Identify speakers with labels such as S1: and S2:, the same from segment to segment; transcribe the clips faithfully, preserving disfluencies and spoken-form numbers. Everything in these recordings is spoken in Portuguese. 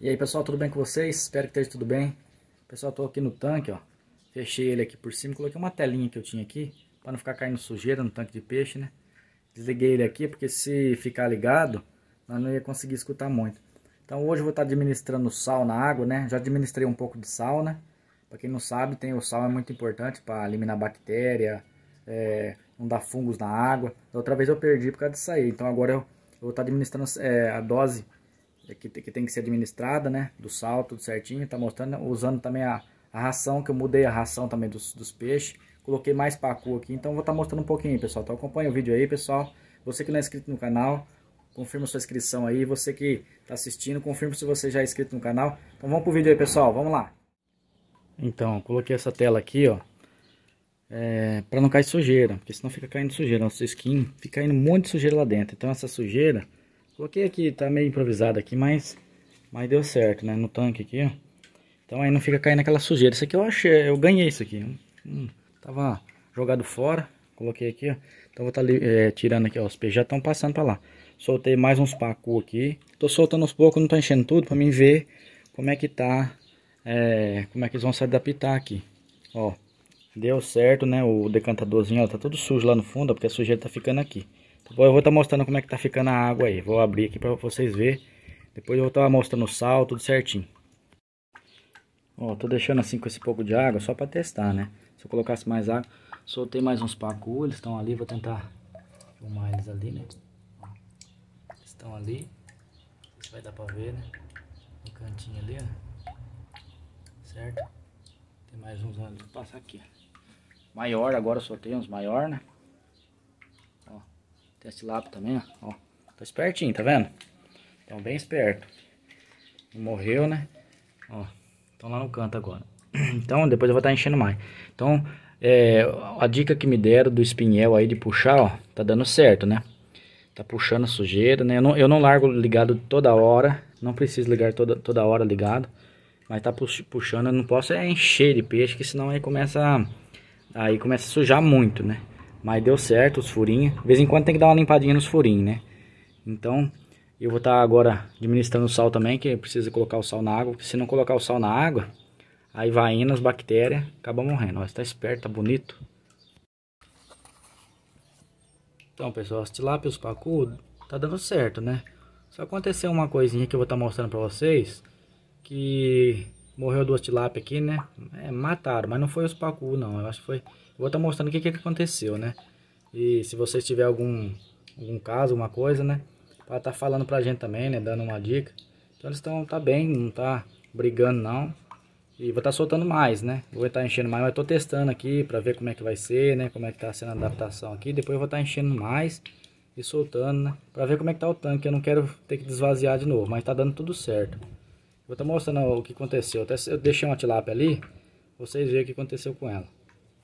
S1: E aí pessoal, tudo bem com vocês? Espero que esteja tudo bem. Pessoal, estou aqui no tanque, ó. Fechei ele aqui por cima, coloquei uma telinha que eu tinha aqui, para não ficar caindo sujeira no tanque de peixe, né? Desliguei ele aqui, porque se ficar ligado, nós não ia conseguir escutar muito. Então hoje eu vou estar administrando sal na água, né? Já administrei um pouco de sal, né? Para quem não sabe, tem o sal é muito importante para eliminar bactéria, é, não dar fungos na água. Da outra vez eu perdi por causa disso aí, então agora eu, eu vou estar administrando é, a dose que, que tem que ser administrada, né? Do sal, tudo certinho. Tá mostrando, usando também a, a ração, que eu mudei a ração também dos, dos peixes. Coloquei mais pacu aqui, então vou estar mostrando um pouquinho, pessoal. Então acompanha o vídeo aí, pessoal. Você que não é inscrito no canal, confirma sua inscrição aí. Você que está assistindo, confirma se você já é inscrito no canal. Então vamos pro vídeo aí, pessoal. Vamos lá. Então, coloquei essa tela aqui, ó. É, para não cair sujeira, porque senão fica caindo sujeira. Nossa skin fica caindo um monte de sujeira lá dentro. Então essa sujeira, coloquei aqui, tá meio improvisado aqui, mas, mas deu certo, né? No tanque aqui, ó. Então aí não fica caindo aquela sujeira. Isso aqui eu achei, eu ganhei isso aqui. Hum, tava jogado fora, coloquei aqui, ó. Então vou estar tá, é, tirando aqui, ó. Os peixes já estão passando para lá. Soltei mais uns pacu aqui. Tô soltando aos poucos, não tô enchendo tudo, para mim ver como é que tá, é, como é que eles vão se adaptar aqui, ó. Deu certo, né? O decantadorzinho, ó, tá todo sujo lá no fundo, ó, porque a sujeira tá ficando aqui. Então, eu vou estar tá mostrando como é que tá ficando a água aí. Vou abrir aqui para vocês verem. Depois eu vou estar tá mostrando o sal, tudo certinho. Ó, tô deixando assim com esse pouco de água só para testar, né? Se eu colocasse mais água, soltei mais uns pacu, eles estão ali, vou tentar filmar eles ali, né? Ó, eles estão ali. Não sei se vai dar para ver, né? No cantinho ali, ó. Certo? Tem mais uns ali, vou passar aqui, ó. Maior, agora eu soltei uns maior, né? Ó, tem esse lápis também, ó. Ó, tô espertinho, tá vendo? Então bem esperto. Não morreu, né? Ó, estão lá no canto agora. Então depois eu vou estar enchendo mais. Então, é, a dica que me deram do espinhel aí de puxar, ó, tá dando certo, né? Tá puxando a sujeira, né? Eu não, eu não largo ligado toda hora. Não preciso ligar toda, toda hora ligado. Mas tá puxando, eu não posso é encher de peixe, que senão aí começa a... Aí começa a sujar muito, né? Mas deu certo os furinhos. De vez em quando tem que dar uma limpadinha nos furinhos, né? Então, eu vou estar agora administrando o sal também, que precisa colocar o sal na água. Porque se não colocar o sal na água, aí vai indo as bactérias, acaba morrendo. Ó, está esperto, tá bonito. Então, pessoal, as tilápias, os pacu, tá dando certo, né? Só aconteceu uma coisinha que eu vou estar mostrando pra vocês. Que... morreu duas tilápias aqui, né? É, mataram, mas não foi os pacu, não. Eu acho que foi... Eu vou estar mostrando o que, que aconteceu, né? E se vocês tiverem algum, algum caso, alguma coisa, né? Para estar tá falando pra gente também, né? Dando uma dica. Então eles estão tá bem, não tá brigando, não. E vou estar tá soltando mais, né? Vou estar tá enchendo mais, mas tô testando aqui para ver como é que vai ser, né? Como é que tá sendo a adaptação aqui. Depois eu vou estar tá enchendo mais e soltando, né? Para ver como é que tá o tanque. Eu não quero ter que desvaziar de novo, mas tá dando tudo certo. Vou estar mostrando o que aconteceu. Até eu deixei uma tilápia ali, vocês verem o que aconteceu com ela.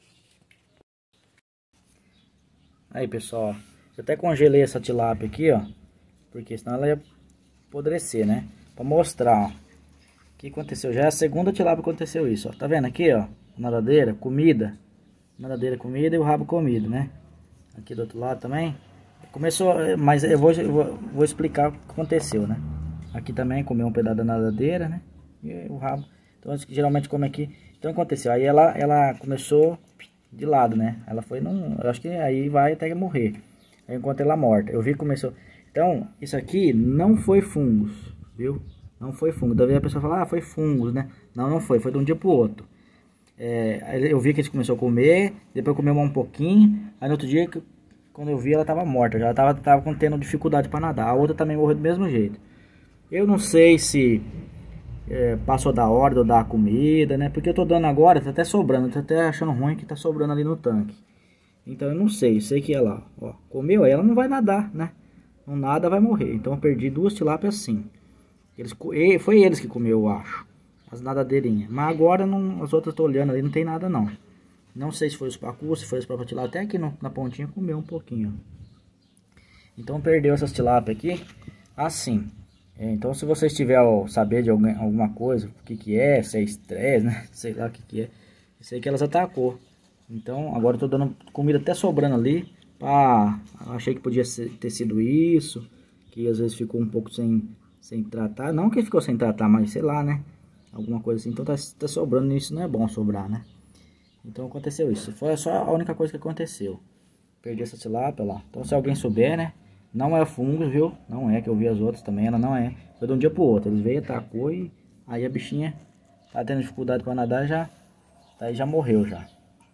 S1: Aí, pessoal, eu até congelei essa tilápia aqui, ó, porque senão ela ia apodrecer, né? Para mostrar, ó, o que aconteceu. Já é a segunda tilápia que aconteceu isso, ó. Tá vendo aqui, ó, nadadeira, comida, nadadeira, comida e o rabo comido, né? Aqui do outro lado também. Começou, mas eu vou, eu vou, vou explicar o que aconteceu, né? Aqui também comeu um pedaço da nadadeira, né? E o rabo. Então geralmente come aqui. Então aconteceu. Aí ela, ela começou de lado, né? Ela foi num... Eu acho que aí vai até morrer. Aí eu encontrei ela morta. Eu vi que começou... Então, isso aqui não foi fungos, viu? Não foi fungo. Daí a pessoa fala, ah, foi fungos, né? Não, não foi. Foi de um dia pro outro. É, eu vi que eles começou a comer. Depois comeu um pouquinho. Aí no outro dia, quando eu vi, ela tava morta. Já tava, tava tendo dificuldade para nadar. A outra também morreu do mesmo jeito. Eu não sei se é, passou da hora de eu dar a comida, né? Porque eu tô dando agora, tá até sobrando. Tô até achando ruim que tá sobrando ali no tanque. Então eu não sei, eu sei que ela, ó, comeu, aí ela não vai nadar, né? Não nada, vai morrer. Então eu perdi duas tilápias assim. Eles, foi eles que comeu, eu acho. As nadadeirinhas. Mas agora não, as outras tô olhando ali, não tem nada não. Não sei se foi os pacus, se foi as próprias tilápias. Até aqui no, na pontinha comeu um pouquinho. Então perdeu essas tilápias aqui assim. Então se vocês tiverem saber de alguém, alguma coisa, o que que é, se é estresse, né? Sei lá o que que é. Eu sei que elas atacou. Então agora eu tô dando comida até sobrando ali. Pá, achei que podia ser, ter sido isso. Que às vezes ficou um pouco sem, sem tratar. Não que ficou sem tratar, mas sei lá, né? Alguma coisa assim. Então tá, tá sobrando, isso não é bom sobrar, né? Então aconteceu isso. Foi só a única coisa que aconteceu. Perdi essa tilápia lá. Então se alguém souber, né? Não é fungo, viu? Não é, que eu vi as outras também, ela não é. Foi de um dia pro outro. Eles veio, atacou e aí a bichinha tá tendo dificuldade para nadar, já aí já morreu já.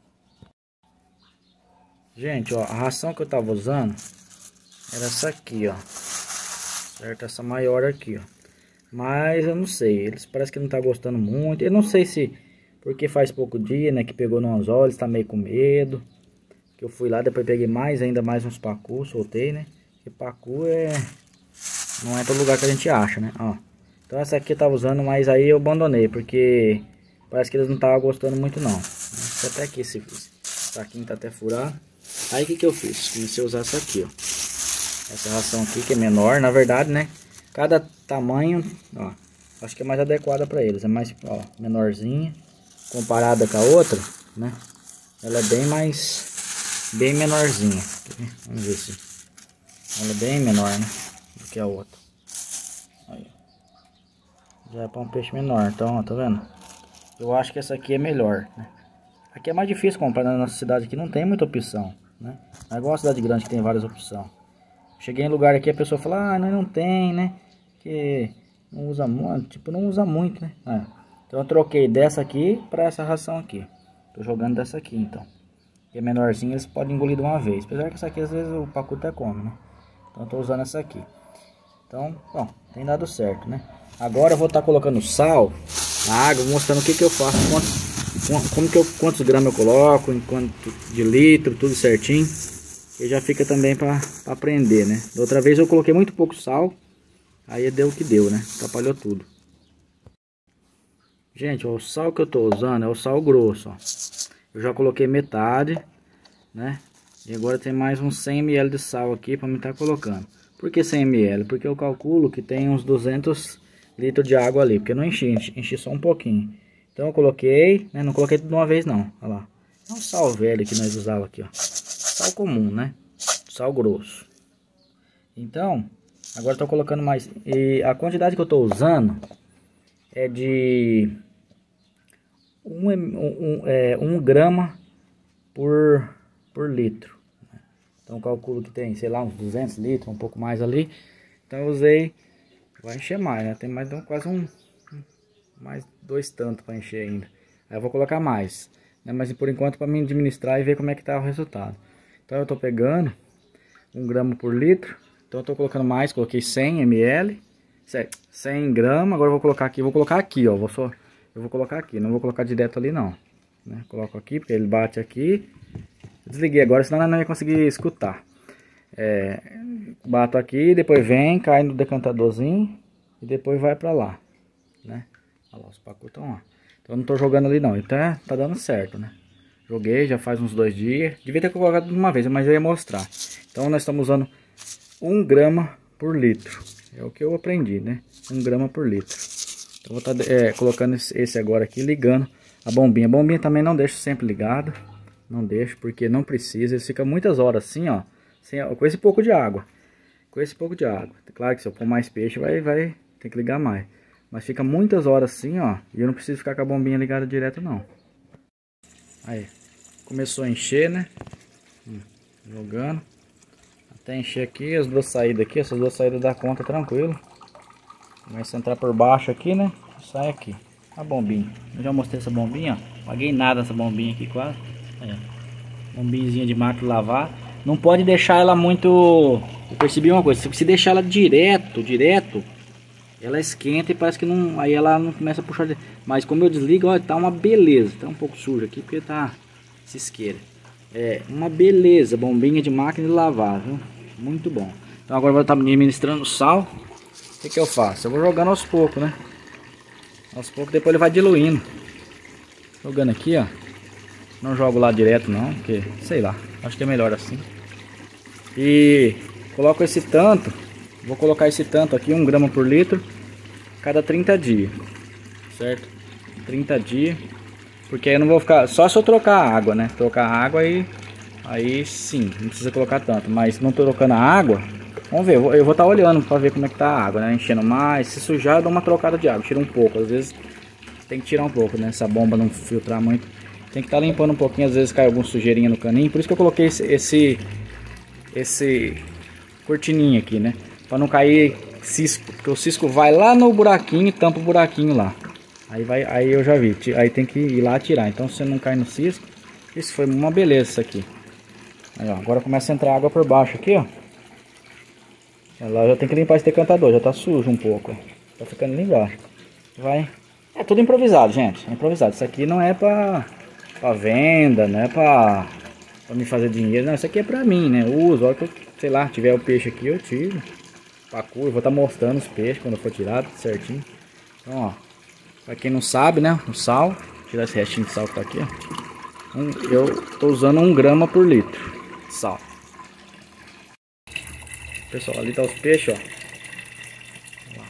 S1: Gente, ó, a ração que eu tava usando era essa aqui, ó. Certo? Essa maior aqui, ó. Mas eu não sei, eles parece que não tá gostando muito. Eu não sei se porque faz pouco dia, né, que pegou no anzol, eles tá meio com medo. Que eu fui lá, depois peguei mais, ainda mais uns pacu, soltei, né? Porque pacu é não é todo lugar que a gente acha, né? Ó. Então essa aqui eu tava usando, mas aí eu abandonei, porque parece que eles não estavam gostando muito não. Até aqui esse saquinho tá até furado. Aí o que que eu fiz? Comecei a usar essa aqui, ó. Essa ração aqui que é menor, na verdade, né? Cada tamanho, ó, acho que é mais adequada para eles. É mais, ó, menorzinha. Comparada com a outra, né? Ela é bem mais, bem menorzinha. Vamos ver se ela é bem menor, né? Do que a outra. Aí. Já é para um peixe menor, então, ó, tá vendo? Eu acho que essa aqui é melhor, né? Aqui é mais difícil comprar na nossa cidade, aqui não tem muita opção, né? Não é igual a cidade grande que tem várias opções. Cheguei em lugar aqui, a pessoa fala, ah, não, não tem, né? Que não usa muito, tipo, não usa muito, né? É. Então eu troquei dessa aqui para essa ração aqui. Tô jogando dessa aqui, então. Que é menorzinha, eles podem engolir de uma vez. Apesar que essa aqui, às vezes, o pacu até come, né? Então eu tô usando essa aqui. Então, bom, tem dado certo, né? Agora eu vou estar tá colocando sal na água, mostrando o que que eu faço, quantos, como que eu, quantos gramas eu coloco, em quanto de litro, tudo certinho. E já fica também para aprender, né? Da outra vez eu coloquei muito pouco sal, aí deu o que deu, né? Atrapalhou tudo. Gente, ó, o sal que eu tô usando é o sal grosso, ó. Eu já coloquei metade, né? E agora tem mais uns cem mililitros de sal aqui para me estar colocando. Por que cem mililitros? Porque eu calculo que tem uns duzentos litros de água ali, porque eu não enchi, enchi, enchi só um pouquinho. Então eu coloquei, né? Não coloquei tudo de uma vez não, olha lá. É um sal velho que nós usávamos aqui, ó. Sal comum, né? Sal grosso. Então, agora eu tô colocando mais. E a quantidade que eu tô usando é de um, um, é, um grama por, por litro. Então calculo que tem, sei lá, uns duzentos litros, um pouco mais ali. Então eu usei, vai encher mais, né? Tem mais um, quase um, mais dois tantos para encher ainda. Aí eu vou colocar mais, né? Mas por enquanto para mim administrar e ver como é que tá o resultado. Então eu tô pegando um grama por litro. Então eu tô colocando mais, coloquei cem mililitros. cem gramas, agora eu vou colocar aqui, vou colocar aqui, ó, vou só, eu vou colocar aqui, não vou colocar direto ali não, né? Coloco aqui, porque ele bate aqui, desliguei agora, senão eu não ia conseguir escutar, é, bato aqui, depois vem, cai no decantadorzinho, e depois vai pra lá, né, olha lá, os pacotes estão lá, então eu não tô jogando ali não, então é, tá dando certo, né, joguei já faz uns dois dias, devia ter colocado de uma vez, mas eu ia mostrar, então nós estamos usando um grama por litro. É o que eu aprendi, né? Um grama por litro. Então vou estar tá, é, colocando esse agora aqui, ligando a bombinha. A bombinha também não deixo sempre ligado. Não deixo, porque não precisa. Ele fica muitas horas assim, ó. Sem, com esse pouco de água. Com esse pouco de água. Claro que se eu pôr mais peixe, vai, vai ter que ligar mais. Mas fica muitas horas assim, ó. E eu não preciso ficar com a bombinha ligada direto, não. Aí. Começou a encher, né? Hum, jogando. Até encher aqui, as duas saídas aqui, essas duas saídas dá conta tranquilo. Começa a entrar por baixo aqui, né? Sai aqui. A bombinha. Eu já mostrei essa bombinha, ó. Paguei nada essa bombinha aqui quase. É. Bombinha de máquina de lavar. Não pode deixar ela muito... Eu percebi uma coisa, se deixar ela direto, direto, ela esquenta e parece que não... Aí ela não começa a puxar... Mas como eu desligo, olha, tá uma beleza. Tá um pouco sujo aqui porque tá cisqueira. É uma beleza, bombinha de máquina de lavar, viu? Muito bom. Então agora eu vou estar administrando sal. O que que eu faço? Eu vou jogando aos poucos, né? Aos poucos, depois ele vai diluindo. Jogando aqui, ó. Não jogo lá direto não, porque, sei lá, acho que é melhor assim. E coloco esse tanto. Vou colocar esse tanto aqui, um grama por litro, cada trinta dias. Certo? trinta dias. Porque aí eu não vou ficar... Só se eu trocar a água, né? Trocar a água aí... Aí sim, não precisa colocar tanto. Mas não trocando a água... Vamos ver, eu vou estar olhando para ver como é que tá a água, né? Enchendo mais, se sujar eu dou uma trocada de água, tira um pouco, às vezes tem que tirar um pouco, né? Essa bomba não filtrar muito. Tem que estar tá limpando um pouquinho, às vezes cai alguma sujeirinha no caninho, por isso que eu coloquei esse esse, esse cortininho aqui, né? Para não cair cisco, porque o cisco vai lá no buraquinho e tampa o buraquinho lá. Aí vai, aí eu já vi, aí tem que ir lá tirar. Então se você não cai no cisco, isso foi uma beleza isso aqui. Aí, ó, agora começa a entrar água por baixo aqui, ó. Lá já tem que limpar esse decantador, já tá sujo um pouco, ó. Tá ficando ali embaixo. Vai. É tudo improvisado, gente. É improvisado. Isso aqui não é pra, pra venda, não é pra, pra me fazer dinheiro. Não, isso aqui é pra mim, né? Eu uso, a hora que eu, sei lá, tiver o peixe aqui, eu tiro. Pacu, eu vou estar tá mostrando os peixes quando for tirado, certinho. Então, ó. Pra quem não sabe, né? O sal. Vou tirar esse restinho de sal que tá aqui, ó. Um, eu tô usando um grama por litro de sal. Pessoal, ali tá os peixes, ó.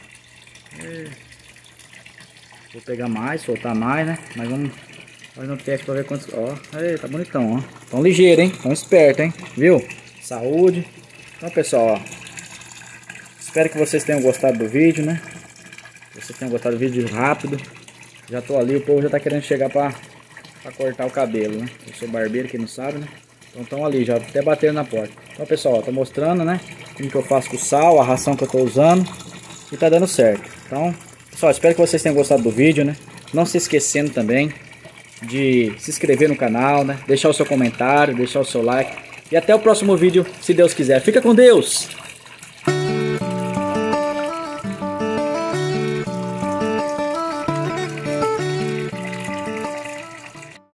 S1: Vou pegar mais, soltar mais, né? Mas vamos fazer um teste pra ver quantos. Ó, aí, tá bonitão, ó. Tão ligeiro, hein? Tão esperto, hein? Viu? Saúde. Então, pessoal, ó. Espero que vocês tenham gostado do vídeo, né? Vocês tenham gostado do vídeo rápido. Já tô ali, o povo já tá querendo chegar pra, pra cortar o cabelo, né? Eu sou barbeiro, quem não sabe, né? Então estão ali, já até bateram na porta. Então, pessoal, ó, tô mostrando, né? Como que eu faço com o sal, a ração que eu tô usando. E tá dando certo. Então, pessoal, espero que vocês tenham gostado do vídeo, né? Não se esquecendo também de se inscrever no canal, né? Deixar o seu comentário, deixar o seu like. E até o próximo vídeo, se Deus quiser. Fica com Deus!